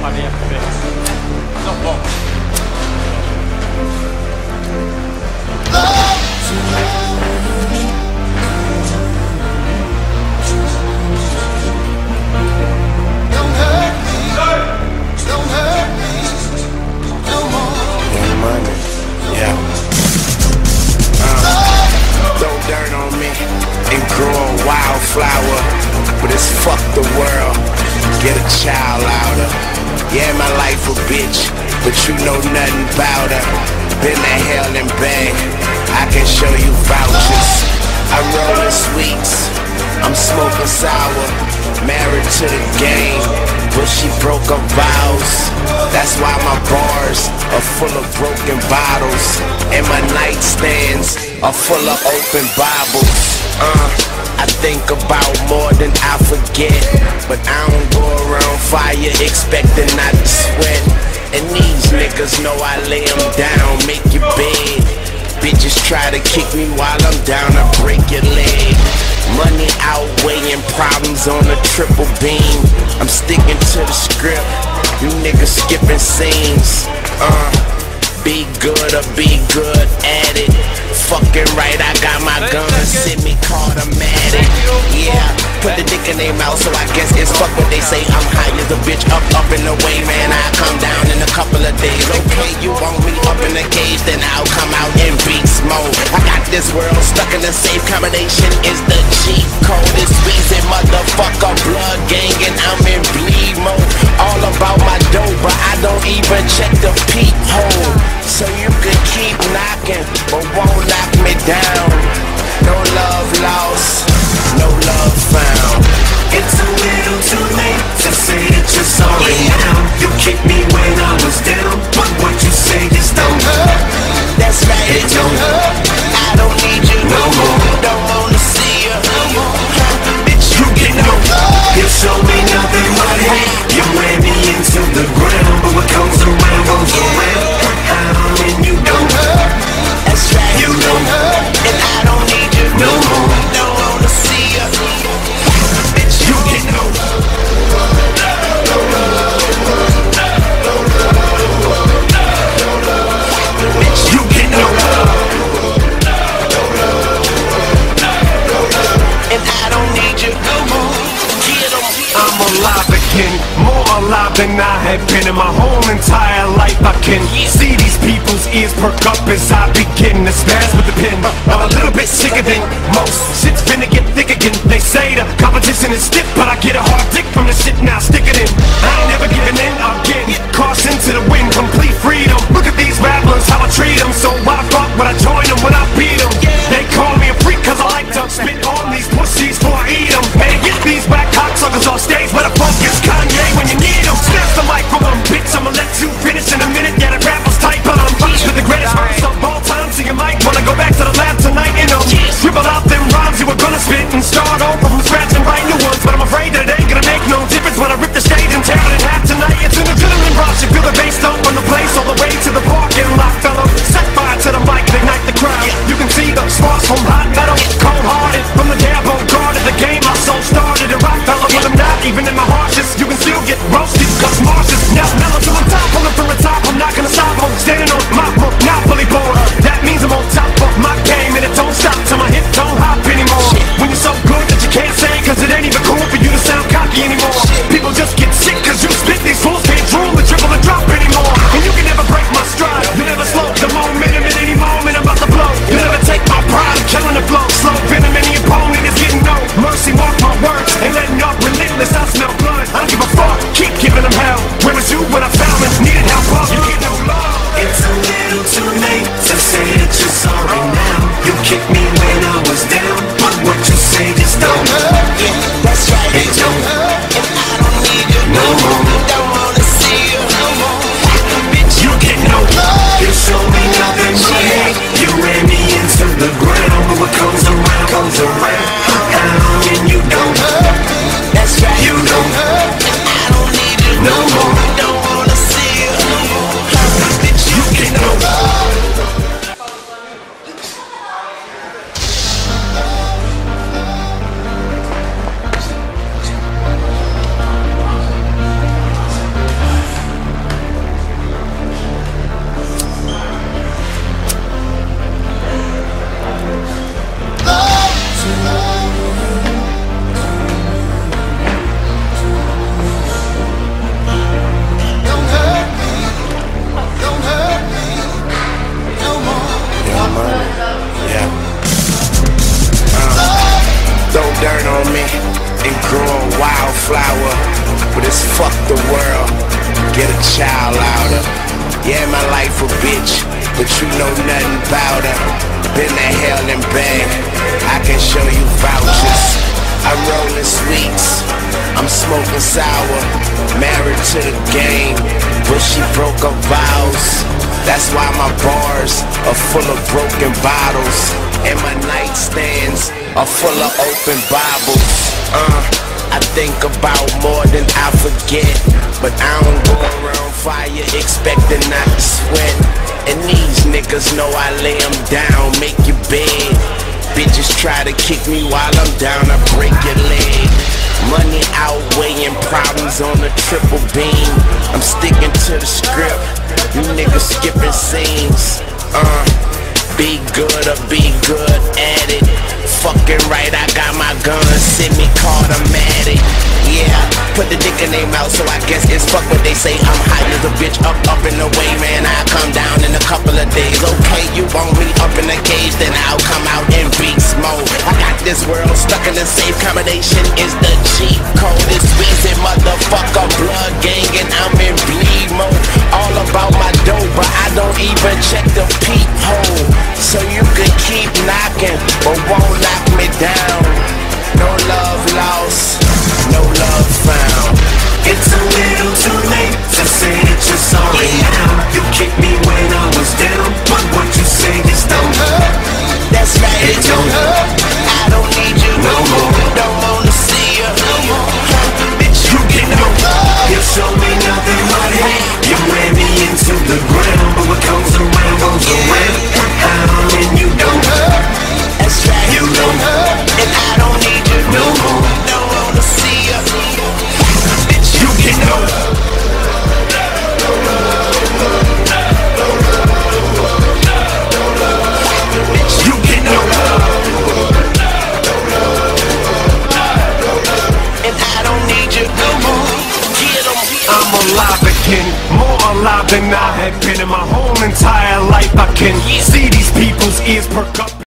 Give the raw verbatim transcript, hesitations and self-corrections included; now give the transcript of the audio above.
by the F B I. Not long. Don't hurt me, don't hurt me no more. Yeah, money, yeah. Uh, throw dirt on me and grow a wildflower, but it's fuck the world. Get a child out of. Yeah, my life a bitch, but you know nothing about her. Been to hell and back, I can show you vouchers. I'm rolling sweets, I'm smoking sour. Married to the game, but she broke her vows. That's why my bars are full of broken bottles, and my nightstands are full of open Bibles. Uh, I think about more than I forget, but I don't go around fire expecting not to sweat. And these niggas know I lay them down, make your bed. Bitches try to kick me while I'm down, I break your leg. Money outweighing problems on a triple beam. I'm sticking to the script, you niggas skipping scenes. Uh, be good or be good at it. Fucking right, I got my gun, send me automatic. Yeah, put the dick in their mouth, so I guess it's fuck what they say. I'm high as a bitch, up, up and away, man. I come down in a couple of days. Okay, you want me up in the cage, then I'll come out in beast mode. I got this world stuck in a safe combination, is the cheat code. It's squeezing motherfucker blood gang, and I'm in bleed mode. All about my dough, but I don't even check the peephole. So you can keep knocking, but won't knock me down. No love lost, no love found. It's a little too late to say that you're sorry now. You kicked me when I was down, but what you say just don't hurt. That's right, it don't hurt. I don't need you no more. Don't wanna see you no more. Bitch, you get no love. You show me nothing but hate. You ran me into the ground, but what comes around goes around. And you don't hurt. That's right, you don't hurt. And I don't need you no more. Don't wanna see you. Bitch, you get no love. Bitch, you get no love. And I don't need you no more. I'm alive again, more alive than I have been in my whole entire life. I can see these people's ears perk up as I begin to spaz with the pen. I'm a little bit sicker than most. Shit's finna get thick again. They say the competition is stiff, but I get a hard dick from the shit now. Stick it in. I ain't never giving in again. Caution to the wind, complete freedom. Look at these rappers, how I treat them. So why the fuck would I join them when I beat them? They call me a freak cause I like to spit on these pussies before I eat them. Man, get these back cocksuckers off stage. Where the fuck is Kanye when you need him? Snatch the mic from him, bitch. I'ma let you finish in a minute. Yeah, the rappers tight, but I'm finished with the greatest verse of all time. So you might wanna go back to the lab tonight and um, scribble out them rhymes you were gonna spit and start over from scratch and write new ones. But I'm afraid that it ain't gonna make no difference when I rip the stage and tear it in half tonight. It's an adrenaline rush. You feel the bass thump on the place all the way to the parking lot, fellow. Set fire to the mic, ignite the crowd. You can see the sparks from hot metal, cold-hearted from the devil guarded. The game I so started to rock, fellow, but I'm not even in my harshest. You can still get roasted, cause Mars is now mellow to the top. Pulling from the top, I'm not gonna stop. I'm standing on my book, not fully bored. That means I'm on top of my game, and it don't stop till my hip don't hop anymore. When you're so good that you can't say, cause it ain't even cool for you to sound cocky anymore. People just get sick cause you spit, these fools can't drool and triple and drop anymore. And you can never break my stride, you never slow the momentum at any moment I'm about to blow. You never take my pride, I'm killing the flow. Slow venom, any opponent is getting no mercy. Mark my words, ain't letting up relentless. I smell blood, I don't give a fuck, keep giving them hell. Where was you when I found it? Needed help, up, you get no love. It's a little too late to say that you're sorry now. You kicked me when I was down, but what you say just don't hurt. Yeah, that's right, it don't hurt. And I don't need you no more. Don't wanna see you no more. Bitch, you get no love. You show me nothing but hate. You ran me into the ground, but what comes around comes around. And you don't hurt. That's right, you don't hurt. And I don't need you no more. Don't wanna see you no more. Bitch, you get no love. and grow a wildflower. But it's fuck the world, get a child out of. Yeah, my life a bitch, but you know nothing about her. Been to hell and back, I can show you vouchers. I'm rolling sweets, I'm smoking sour. Married to the game, but she broke her vows. That's why my bars are full of broken bottles, and my nightstands are full of open Bibles. Uh, I think about more than I forget, but I don't go around fire expecting not to sweat. And these niggas know I lay them down, make your bed. Bitches try to kick me while I'm down, I break your leg. Money outweighing problems on a triple beam. I'm sticking to the script, you niggas skipping scenes. Uh, be good or be good at it. Fucking right, I got my gun, send me automatic. Yeah, put the dick in their mouth, so I guess it's fuck what they say. I'm high as a bitch, up, up in the way, man. I come down in a couple of days. Okay, you want me up in the cage, then I'll come out in beast mode. I got this world stuck in the safe, combination is the cheat code. It's Weezy motherfucker, blood gang, and I'm in bleed mode. All about my dough, but I don't even check the peephole. So you can keep knocking, but won't knock me down. No love lost, no love found. It's a little too late to say that you're sorry now. You kicked me when I was down, but what you say just don't hurt. That's right, It don't hurt. I don't need you No more. Don't wanna see you no more. You can know. You show me nothing but hate. You ran me into the ground, but what comes around goes around. How and you don't hurt. That's right, You don't hurt. and I don't need you No more. Don't wanna see you. You can know. You can know. And I don't need you no more. Get 'em. I'm alive again, more alive than I have been in my whole entire life. I can see these people's ears perk up.